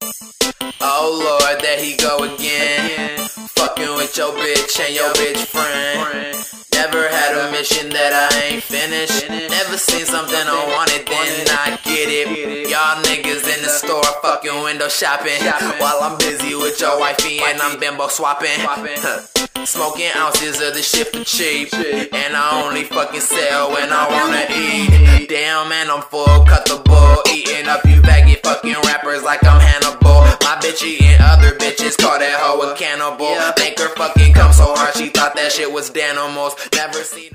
Oh Lord, there he go again. Fucking with your bitch and your bitch friend. Never had a mission that I ain't finished. Never seen something I wanted, then I get it. Y'all niggas in the store fucking window shopping, while I'm busy with your wifey and I'm bimbo swapping. Smoking ounces of the shit for cheap, and I only fucking sell when I wanna eat. Damn man, I'm full, cut the bull. Eating up you faggot fucking rappers like I'm Hannibal. My bitch eating other bitches, call that hoe a cannibal. Make her fucking come so hard she thought that shit was Danimals. Never seen